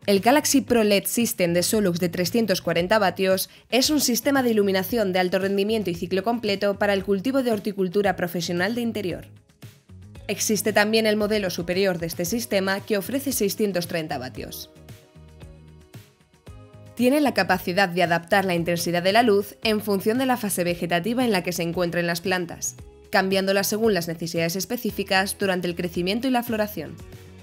El Galaxy Pro LED System de Solux de 340 vatios es un sistema de iluminación de alto rendimiento y ciclo completo para el cultivo de horticultura profesional de interior. Existe también el modelo superior de este sistema que ofrece 630 vatios. Tiene la capacidad de adaptar la intensidad de la luz en función de la fase vegetativa en la que se encuentren las plantas, cambiándola según las necesidades específicas durante el crecimiento y la floración.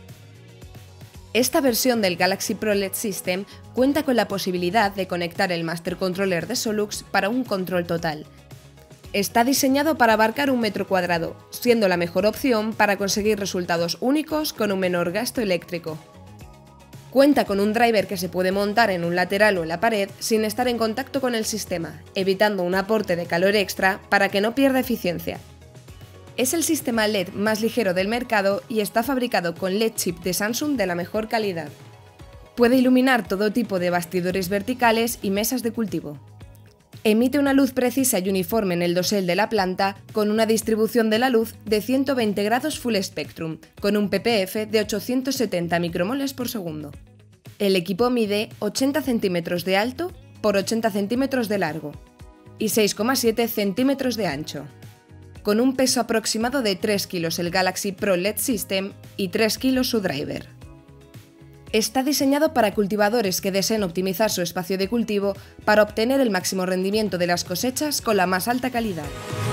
Esta versión del Galaxy Pro LED System cuenta con la posibilidad de conectar el Master Controller de Solux para un control total. Está diseñado para abarcar 1 metro cuadrado, siendo la mejor opción para conseguir resultados únicos con un menor gasto eléctrico. Cuenta con un driver que se puede montar en un lateral o en la pared sin estar en contacto con el sistema, evitando un aporte de calor extra para que no pierda eficiencia. Es el sistema LED más ligero del mercado y está fabricado con LED chip de Samsung de la mejor calidad. Puede iluminar todo tipo de bastidores verticales y mesas de cultivo. Emite una luz precisa y uniforme en el dosel de la planta con una distribución de la luz de 120 grados Full Spectrum, con un ppf de 870 micromoles por segundo. El equipo mide 80 centímetros de alto por 80 centímetros de largo y 6,7 centímetros de ancho. Con un peso aproximado de 3 kilos el Galaxy Pro LED System y 3 kilos su driver. Está diseñado para cultivadores que deseen optimizar su espacio de cultivo para obtener el máximo rendimiento de las cosechas con la más alta calidad.